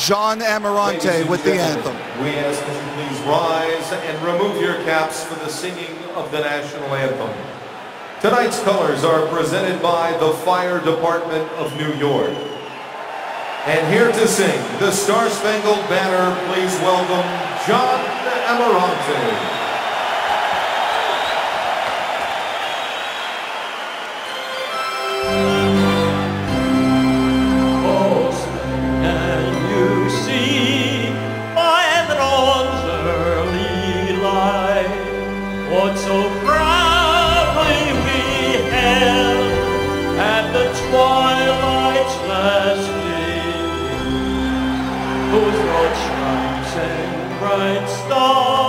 John Amarante with the anthem. We ask that you please rise and remove your caps for the singing of the national anthem. Tonight's colors are presented by the Fire Department of New York. And here to sing the Star-Spangled Banner, please welcome John Amarante. What so proudly we held at the twilight's last gleaming, whose broad stripes and bright stars